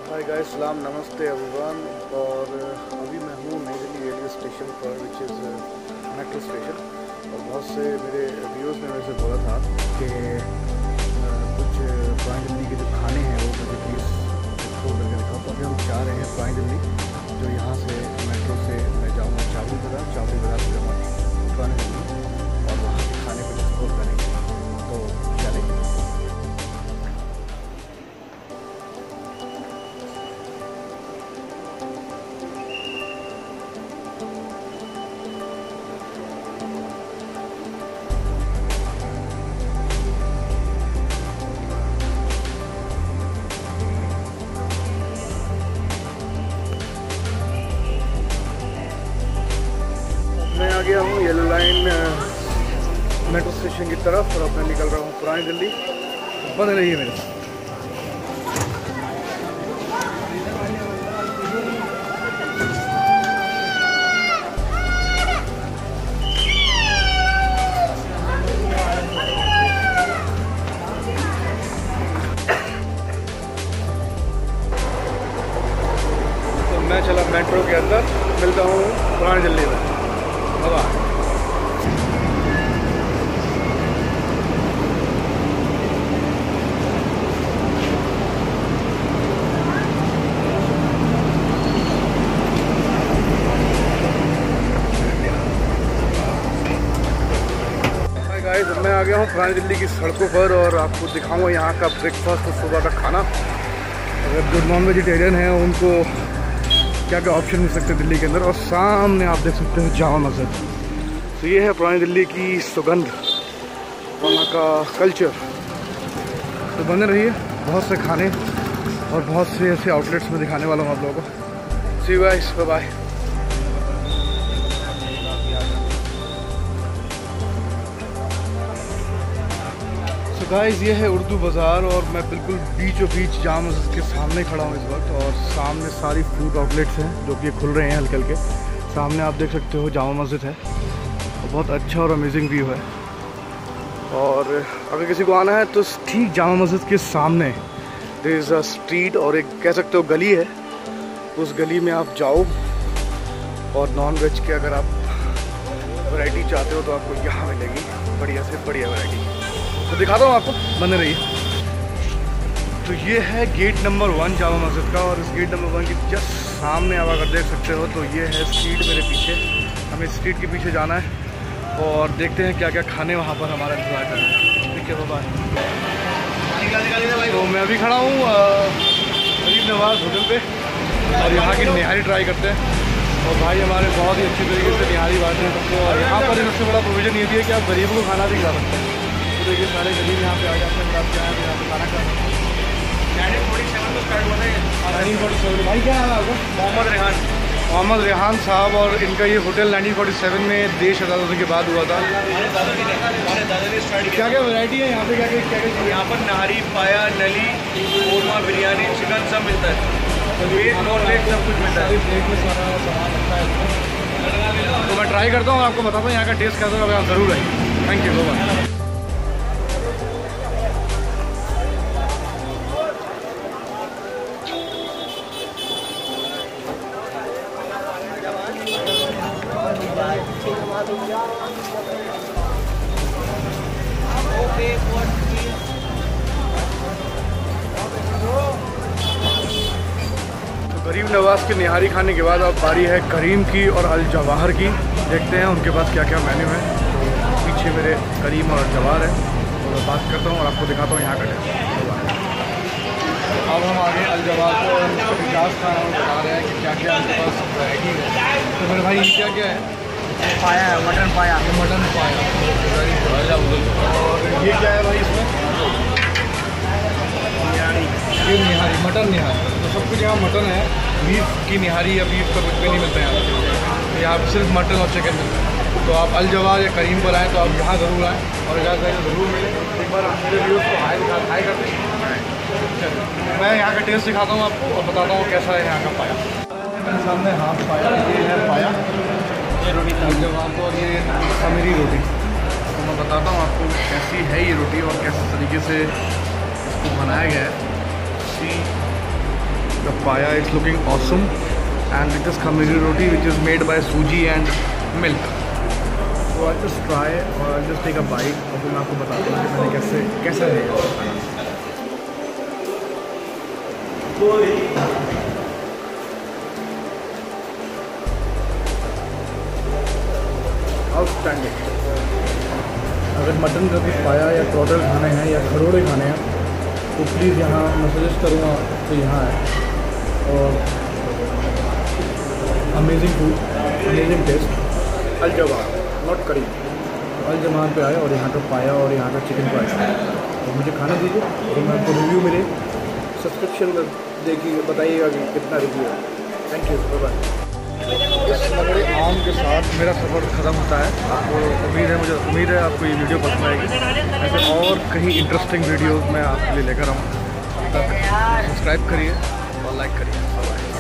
Hi guys, सलाम, नमस्ते everyone. और अभी मैं हूँ नई दिल्ली रेलवे स्टेशन पर, विच इज़ मेट्रो स्टेशन। और बहुत से मेरे व्यूअर्स ने मेरे से बोला था कि कुछ पुरानी दिल्ली के जो खाने हैं वो मुझे प्लीज़ एक्सप्लोर करके दिखाओ। तो अभी हम जा रहे हैं पुरानी दिल्ली, जो यहाँ से मेट्रो से मैं जाऊँगा चावड़ी बाज़ार से जाऊँगा पुरानी दिल्ली, और वहाँ के खाने को एक्सप्लोर करेंगे। तो चलें। मैं आ गया हूँ येलो लाइन मेट्रो स्टेशन की तरफ, और अब मैं निकल रहा हूँ पुरानी दिल्ली। बने रहिए मेरे साथ। तो मैं चला मेट्रो के अंदर, मिलता हूँ पुरानी दिल्ली में। गाइस, मैं आ गया हूँ पुरानी दिल्ली की सड़कों पर, और आपको दिखाऊंगा यहाँ का ब्रेकफास्ट और सुबह का खाना। अगर जो नॉन वेजिटेरियन हैं उनको क्या क्या ऑप्शन मिल सकते हैं दिल्ली के अंदर। और सामने आप देख सकते हो जामा मस्जिद। तो ये है पुरानी दिल्ली की सुगंध, वहाँ का कल्चर। तो बने रहिए, बहुत से खाने और बहुत से ऐसे आउटलेट्स में दिखाने वाला हूँ आप लोगों को। See you guys, bye bye. तो गाइस, ये है उर्दू बाज़ार, और मैं बिल्कुल बीचों बीच जामा मस्जिद के सामने खड़ा हूँ इस वक्त। और सामने सारी फूड आउटलेट्स हैं जो कि खुल रहे हैं हल्के हल्के। सामने आप देख सकते हो जामा मस्जिद है, और बहुत अच्छा और अमेजिंग व्यू है। और अगर किसी को आना है तो ठीक जामा मस्जिद के सामने देयर इज़ अ स्ट्रीट, और एक कह सकते हो गली है। उस गली में आप जाओ, और नॉन वेज के अगर आप वैरायटी चाहते हो तो आपको यहाँ मिलेगी बढ़िया से बढ़िया वैरायटी। तो दिखाता हूँ आपको, बने रहिए। तो ये है गेट नंबर 1 जामा मस्जिद का, और इस गेट नंबर 1 के जस्ट सामने आप अगर देख सकते हो तो ये है स्ट्रीट मेरे पीछे। हमें स्ट्रीट के पीछे जाना है, और देखते हैं क्या क्या खाने वहाँ पर हमारा इंतजार कर रहे हैं। ठीक है, बाय। तो मैं अभी खड़ा हूँ गरीब नवाज होटल पे, और यहाँ की निहारी ट्राई करते हैं। और भाई हमारे बहुत ही अच्छी तरीके से निहारी बांट रहे हैं सबको। और यहाँ पर सबसे बड़ा प्रोविज़न ये भी है कि आप गरीबों को खाना भी खा सकते हैं। तो देखिए, सारे गरीब यहाँ पे आ जाते हैं, रात के आए यहाँ पे खाना खा सकते हैं। 1947 में स्टार्ट हुआ था। 1947। भाई क्या नाम है आपका? मोहम्मद रेहान साहब। और इनका ये होटल 1947 में देश आज़ाद होने के बाद हुआ था। क्या क्या वैरायटी है यहाँ पे? क्या क्या यहाँ पर नहारी, पाया, नली, कोरमा, बिरयानी, चिकन सब मिलता है। वेज नॉन वेज सब कुछ मिलता है। प्लेट में सारा सामान रखता है। तो मैं ट्राई करता हूँ, आपको बताता हूँ यहाँ का टेस्ट कैसा है। आप ज़रूर आइए। Thank you so much. Garib Nawaz की निहारी खाने के बाद अब बारी है करीम की और अल जवाहर की। देखते हैं उनके पास क्या क्या मेन्यू है। तो पीछे मेरे करीम और जवाहर है, तो मैं बात करता हूँ और आपको दिखाता हूँ यहाँ का टेस्ट। अब हम आगे अल जवाहर को और मिजाज खाना बता रहे हैं कि क्या क्या उनके पास वैरायटी है। तो मेरे भाई क्या क्या है? पाया है, मटन पाया। मटन पाया। और ये क्या है भाई इसमें? ये निहारी, मटन निहारी। तो सब कुछ यहाँ मटन है। बीफ की निहारी या बीफ का कुछ भी नहीं मिलता है यहाँ पे। यहाँ पर सिर्फ मटन और चिकन मिलता है। तो आप अल जवाहर या करीम पर आएँ तो आप यहाँ ज़रूर आएँ, और इजाज़त है ज़रूर मिले। एक बार मेरे व्यूज़ को हाई करते हैं। मैं यहाँ का टेस्ट दिखाता हूँ आपको और बताता हूँ कैसा है यहाँ का पाया। मेरे सामने हाथ पाया, ये है पाया, ये रोटी जवाब और ये मेरी रोटी। तो मैं बताता हूँ आपको कैसी है ये रोटी और कैसे तरीके से इसको बनाया गया है। See the paya. It's looking awesome. And it is khamiri roti which is made by suji and milk. So I'll just try or I'll just take a bite और फिर मैं आपको बताता हूँ कि मैंने कैसा है ये खाना. आउटस्टैंडिंग. अगर मटन का कुछ पाया या टोटल खाने हैं या खरोड़े खाने हैं तो प्लीज़ यहाँ मैं सजेस्ट करूँगा तो यहाँ है. और amazing food, amazing taste. Al Jawan not करी. अल जवान पे आए और यहाँ का पाया और यहाँ का चिकन पाया तो मुझे खाना दीजिए तो मैं आपको रिव्यू मिले सब्सक्रिप्शन में देखिए बताइएगा कि कितना रिव्यू है. Thank you. Bye bye. इस लंगड़े आम के साथ मेरा सफ़र ख़त्म होता है. आपको मुझे उम्मीद है आपको ये वीडियो पसंद आएगी. ऐसे और कहीं इंटरेस्टिंग वीडियोस मैं आपके लिए लेकर आऊँ. तब तक सब्सक्राइब करिए और लाइक करिए. बाय.